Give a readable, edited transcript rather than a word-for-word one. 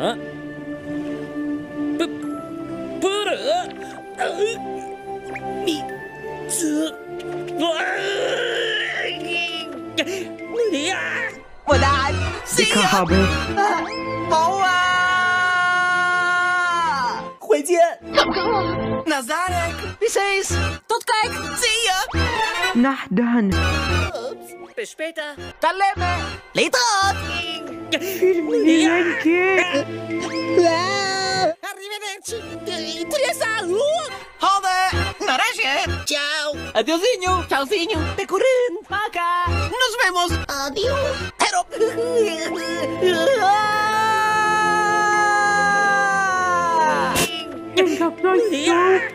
Die Kabel. 毛啊！回见。Nazarek, bis eens. Tot kijk. Zie je. Nahdan. Bis später. Talebe. Later. Arrivederci. Tu jest Hode. Na razie. Ciao. Adiosinho. Ciaozinho. De curând. Paca. Nos vemos. Adiós. Hero. Denk op nooit zo.